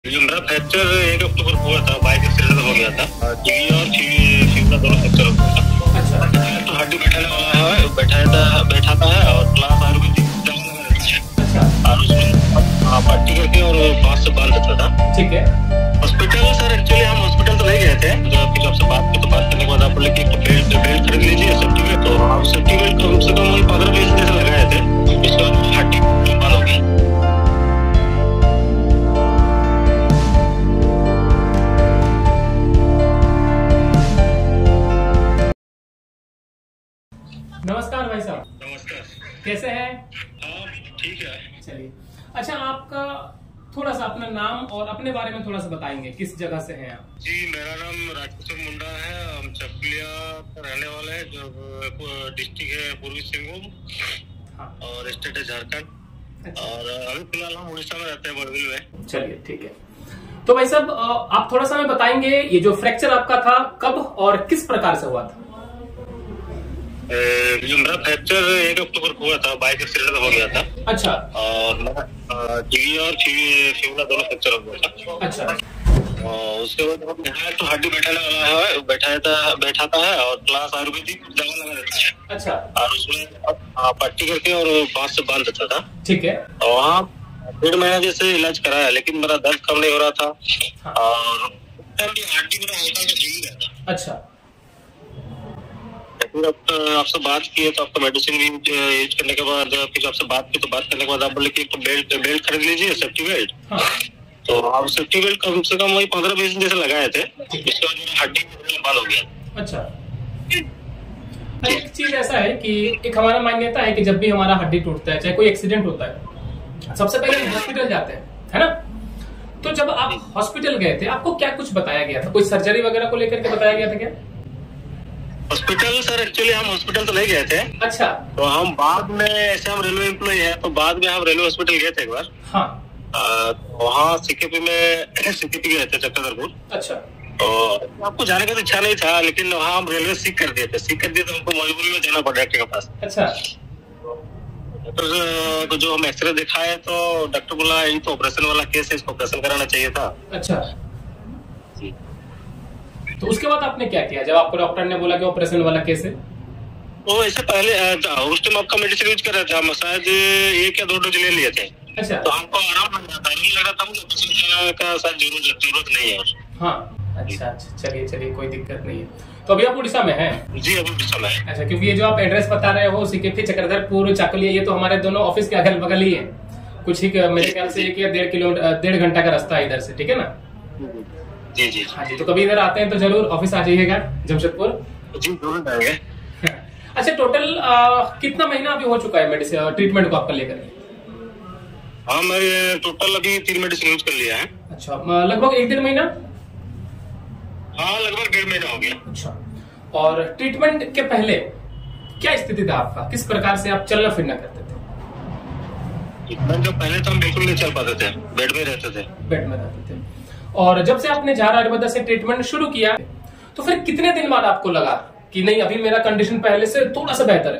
मेरा फ्रैक्चर 1 अक्टूबर को हुआ था। बाइक एक्सीडेंट हो गया था। टीवी और फीमर दोनों फ्रैक्चर हो गया था। अच्छा। तो हड्डी बैठाने वाला है, बैठाता है और क्लास आयुर्वेदिक दवा लगा रहता है। और उसमें पट्टी करके और बांस से बांध देता था। ठीक है। हॉस्पिटल सर एक्चुअली हम हॉस्पिटल तो नहीं गए थे। फिर आपसे बात करने के बाद आप बोले कि बेल्ट खरीद लीजिए सेफ्टी बेल्ट। तो हम सेफ्टी बेल्ट कम से कम 15-20 दिन से लगाए थे। इसके बाद हड्डी बंद हो गई। नमस्कार भाई साहब। नमस्कार। कैसे हैं? हाँ ठीक है। चलिए, अच्छा आपका थोड़ा सा अपना नाम और अपने बारे में थोड़ा सा बताएंगे, किस जगह से हैं आप? जी मेरा नाम राजकिशोर मुंडा है। हम चकलिया रहने वाले हैं, जो डिस्ट्रिक्ट है पूर्वी सिंहभूम। हाँ। और स्टेट है झारखंड। अच्छा। और अभी फिलहाल हम उड़ीसा में रहते हैं, बड़बिल में। चलिए ठीक है। तो भाई साहब आप थोड़ा सा हमें बताएंगे ये जो फ्रैक्चर आपका था कब और किस प्रकार से हुआ था? मेरा फ्रैक्चर 1 अक्टूबर को हुआ था। बाइक एक्सीडेंट हो गया था। अच्छा। और टीवी और फीमर दोनों फ्रैक्चर हो गया था। अच्छा। और उसके बाद यहाँ तो हड्डी बैठाने वाला है, बैठाता है और क्लास आयुर्वेदिक दवा लगा देता है। अच्छा। और उसमें पट्टी करके और बांस से बांध देता था। ठीक है। और वहाँ 1.5 महीना जैसे इलाज कराया, लेकिन मेरा दर्द कम नहीं हो रहा था। हाँ। और हड्डी मेरा हल्का सा झील गया था। अच्छा। आपसे बात की तो आपका मेडिसिन भी यूज करने के बाद फिर आपसे बात करने के बाद आप बोले कि बेल्ट खरीद लीजिए सेफ्टी बेल्ट। हाँ। तो आप सेफ्टी बेल्ट कम से कम वही 15-20 दिन जैसे लगाए थे। इसके बाद हड्डी बंद हो गया। अच्छा। एक चीज ऐसा है कि एक हमारा मान्यता है कि जब भी हमारा हड्डी टूटता है, चाहे कोई एक्सीडेंट होता है, सबसे पहले हम हॉस्पिटल जाते हैं, है ना? तो जब आप हॉस्पिटल गए थे, आपको क्या कुछ बताया गया था? कोई सर्जरी वगैरह को लेकर के बताया गया था क्या? हॉस्पिटल सर एक्चुअली हम हॉस्पिटल तो नहीं गए थे। अच्छा। तो हम बाद में, ऐसे हम रेलवे एम्प्लॉय है, तो बाद में हम रेलवे हॉस्पिटल गए थे एक बार। हाँ। वहाँ सीकेपी गए थे, चक्रधरपुर। अच्छा। तो आपको जाने का तो इच्छा नहीं था, लेकिन वहाँ हम रेलवे सीख कर दिए तो हमको मजबूरी में जाना पड़ा डॉक्टर के पास। अच्छा। डॉक्टर को जो हम एक्सरे दिखाए तो डॉक्टर बोला ये तो ऑपरेशन वाला केस है, इसको ऑपरेशन कराना चाहिए था। अच्छा। तो उसके बाद आपने क्या किया जब आपको डॉक्टर ने बोला कि ऑपरेशन वाला केस है? वो ऐसे पहले उस टाइम आपका मेडिसिन यूज कर रहा था, शायद 1 या 2 डोज ले लिए थे। अच्छा। तो हमको आराम लग रहा था, नहीं लग रहा था ऑपरेशन का शायद जरूरत नहीं है। हाँ। अच्छा, चलिए कोई दिक्कत नहीं है। तो अभी आप उड़ीसा में हैं? जी अभी उड़ीसा में है। अच्छा, क्योंकि ये जो आप एड्रेस बता रहे हो सीकेपी चक्रधरपुर चाकुलिया, ये तो हमारे दोनों ऑफिस के अगल बगल ही है। कुछ ही मेरे ख्याल से 1 या 1.5 घंटा का रास्ता है इधर से, ठीक है ना? जी। हाँ जी। तो कभी इधर आते हैं तो जरूर ऑफिस आ जाइएगा जमशेदपुर। जी जरूर आएंगे। अच्छा, टोटल कितना महीना अभी हो चुका है मेडिसिन ट्रीटमेंट को आपका लेकर? हाँ मैं टोटल अभी 3 मेडिसिन यूज कर लिया है। अच्छा, लगभग 1-1.5 महीना? हाँ लगभग 1.5 महीना हो गया। अच्छा। और ट्रीटमेंट के पहले क्या स्थिति था आपका? किस प्रकार से आप चलना फिरना करते थे? ट्रीटमेंट के पहले तो हम बिल्कुल नहीं चल पाते थे, बेड में रहते थे। और जब से आपने झारा आयुर्वेदा से ट्रीटमेंट शुरू किया तो फिर कितने दिन बाद आपको लगा कि नहीं अभी मेरा कंडीशन पहले से थोड़ा सा बेहतर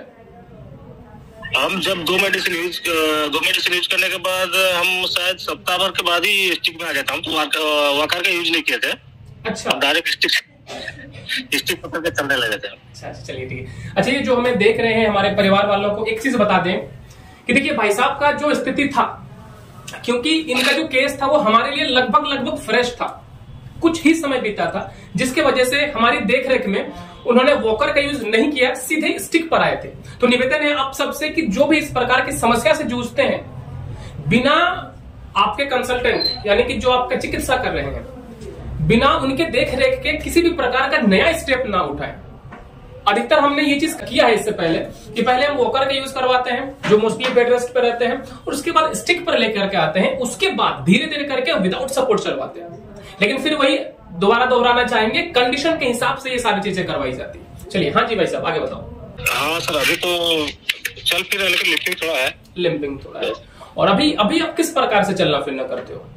है? हम जब 2 मेडिसिन यूज करने के बाद हम शायद सप्ताह भर के बाद ही स्टिक में आ गए थे। हम तो वॉकर का यूज नहीं किए थे। अच्छा। डायरेक्ट स्टिक पकड़ के चलने लगे थे। अच्छा चलिए ठीक है। अच्छा, ये जो हमें देख रहे हैं हमारे परिवार वालों को एक चीज बता दें कि देखिए भाई साहब का जो स्थिति था, क्योंकि इनका जो केस था वो हमारे लिए लगभग फ्रेश था, कुछ ही समय बीता था, जिसके वजह से हमारी देखरेख में उन्होंने वॉकर का यूज नहीं किया, सीधे स्टिक पर आए थे। तो निवेदन है आप सबसे कि जो भी इस प्रकार की समस्या से जूझते हैं, बिना आपके कंसल्टेंट यानी कि जो आपका चिकित्सा कर रहे हैं, बिना उनके देखरेख के किसी भी प्रकार का नया स्टेप ना उठाएं। अधिकतर हमने ये चीज किया है इससे पहले कि पहले हम वॉकर का यूज करवाते हैं जो मोस्टली बेड रेस्ट पे रहते हैं, और उसके बाद स्टिक पर लेकर के आते हैं, उसके बाद धीरे धीरे करके विदाउट सपोर्ट चलवाते हैं। लेकिन फिर वही दोबारा दोहराना चाहेंगे, कंडीशन के हिसाब से ये सारी चीजें करवाई जाती है। चलिए हाँ जी भाई साहब आगे बताओ। हाँ सर, अभी तो चल फिर लेकिन लिम्पिंग थोड़ा है। और अभी आप किस प्रकार से चलना फिरना करते हो?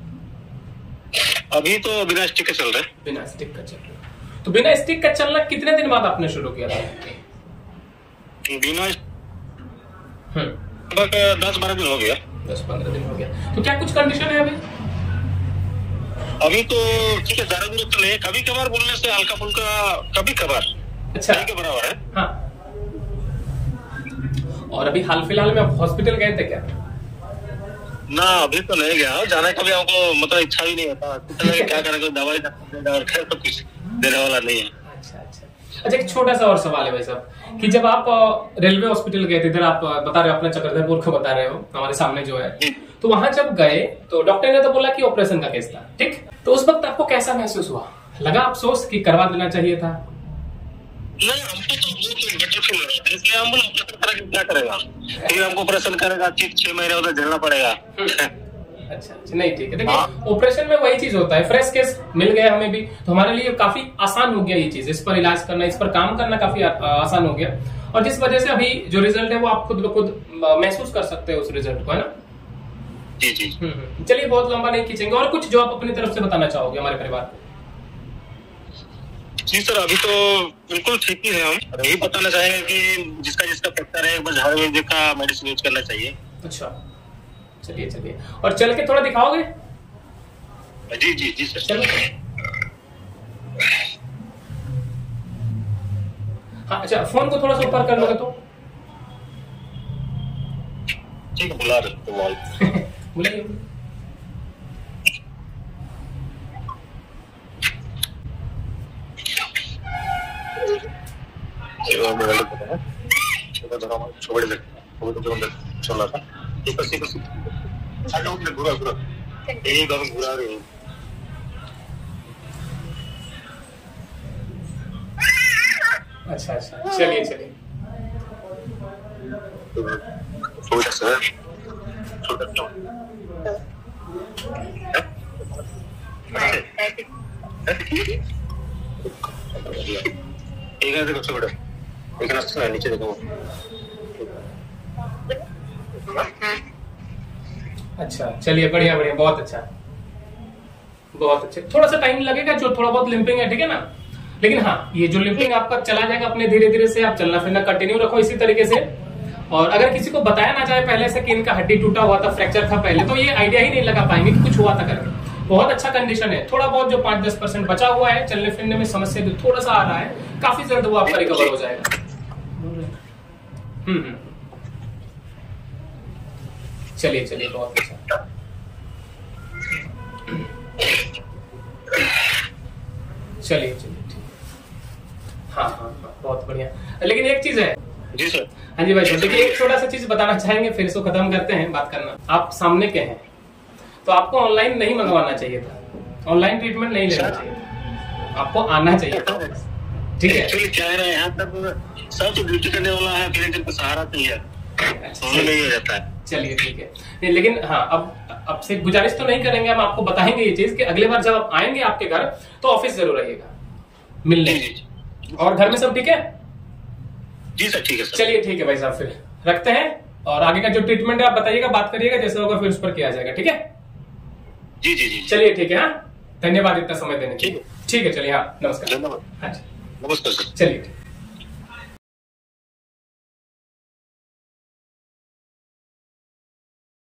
अभी तो बिना स्टिक का चल रहा है। बिना स्टिक का चल रहा है। तो बिना स्टिक का चलना कितने दिन बाद आपने शुरू किया था? बिना 10-12 दिन हो गया। 10-15 दिन हो गया। तो क्या कुछ कंडीशन है अभी? अभी तो ठीक है, ज्यादा जरूरत तो नहीं है, कभी कभार बोलने से हल्का फुल्का, कभी कभार। अच्छा, के बराबर है। हाँ। और अभी हाल फिलहाल में आप हॉस्पिटल गए थे क्या? ना अभी तो नहीं गया, जाने का भी हमको मतलब इच्छा भी नहीं होता, क्या करेंगे, दवाई और खैर तो कुछ देने वाला नहीं है। अच्छा, एक छोटा सा और सवाल है भाई साहब कि जब आप रेलवे हॉस्पिटल गए थे, इधर आप बता रहे हो अपना चक्रधरपुर को बता रहे हो, हमारे सामने जो है, तो वहां जब गए तो डॉक्टर ने तो बोला कि ऑपरेशन का केस था, ठीक? तो उस वक्त आपको कैसा महसूस हुआ? लगा अफसोस कि करवा देना चाहिए था? नहीं, हमको तो बहुत बेटर फील हो रहा है, इसलिए हम बोला ऑपरेशन करेंगे, क्या करेगा, फिर हमको ऑपरेशन करेगा, ठीक 6 महीने उधर झेलना पड़ेगा। अच्छा, नहीं ठीक है। देखिए, ऑपरेशन में वही चीज होता है, फ्रेश केस मिल गया हमें भी, तो हमारे लिए काफी आसान हो गया ये चीज, इस पर इलाज करना, इस पर काम करना काफी आसान हो गया, और जिस वजह से अभी जो रिजल्ट है वो आप खुद ब खुद महसूस कर सकते हो उस रिजल्ट को, है ना? जी जी। चलिए, बहुत लंबा नहीं खींचेंगे, और कुछ जो आप अपनी तरफ से बताना चाहोगे हमारे परिवार को? जी सर, अभी तो बिल्कुल ठीक ही है, हम यही बताना चाहेंगे कि जिसका जिसका फ्रैक्चर है, एक बार झाड़ में का मेडिसिन यूज करना चाहिए। अच्छा, चलिए, और चल के थोड़ा दिखाओगे? जी जी जी सर, चलो। हाँ, अच्छा, फोन को थोड़ा सा ऊपर कर लोगे तो ठीक है, बुला रहे बुलाइए। अच्छा, चलिए। नीचे देखो। अच्छा, चलिए, बढ़िया, बहुत अच्छा। थोड़ा सा टाइम लगेगा, जो थोड़ा बहुत लिंपिंग है, ठीक है ना? लेकिन हाँ, ये जो लिंपिंग आपका चला जाएगा अपने धीरे धीरे से, आप चलना फिरना कंटिन्यू रखो इसी तरीके से। और अगर किसी को बताया ना जाए पहले से कि इनका हड्डी टूटा हुआ था, फ्रैक्चर था पहले, तो ये आइडिया ही नहीं लगा पाएंगे कि कुछ हुआ था करके। बहुत अच्छा कंडीशन है, थोड़ा बहुत जो 5-10% बचा हुआ है, चलने फिरने में समस्या जो थोड़ा सा आ रहा है, काफी जल्द वो आपका रिकवर हो जाएगा। चलिए, बहुत अच्छा। चलिए, ठीक। हाँ, बहुत बढ़िया। लेकिन एक चीज है। जी सर। हाँ जी भाई साहब, देखिए, एक छोटा सा चीज बताना चाहेंगे, फिर इसको खत्म करते हैं बात करना। आप सामने के हैं, तो आपको ऑनलाइन नहीं मंगवाना चाहिए था, ऑनलाइन ट्रीटमेंट नहीं लेना चाहिए था, आपको आना चाहिए था, ठीक है? एक्चुअली क्या है, यहाँ तक सब ड्यूटी करने वाला है, फिर इनका सहारा नहीं है, नहीं हो जाता है। चलिए, ठीक है। लेकिन हाँ, अब से गुजारिश तो नहीं करेंगे, हम आपको बताएंगे ये चीज कि अगली बार जब आप आएंगे आपके घर, तो ऑफिस जरूर आइएगा मिलने। और घर में सब ठीक है? जी सर, ठीक है सर। चलिए, ठीक है भाई साहब, फिर रखते हैं, और आगे का जो ट्रीटमेंट है आप बताइएगा, बात करिएगा, जैसे होगा फिर उस पर किया जाएगा, ठीक है? जी जी जी। चलिए, ठीक है। हाँ, धन्यवाद इतना समय देने के लिए। ठीक है, चलिए। हाँ, नमस्कार। धन्यवाद। हाँ, नमस्कार सर। चलिए।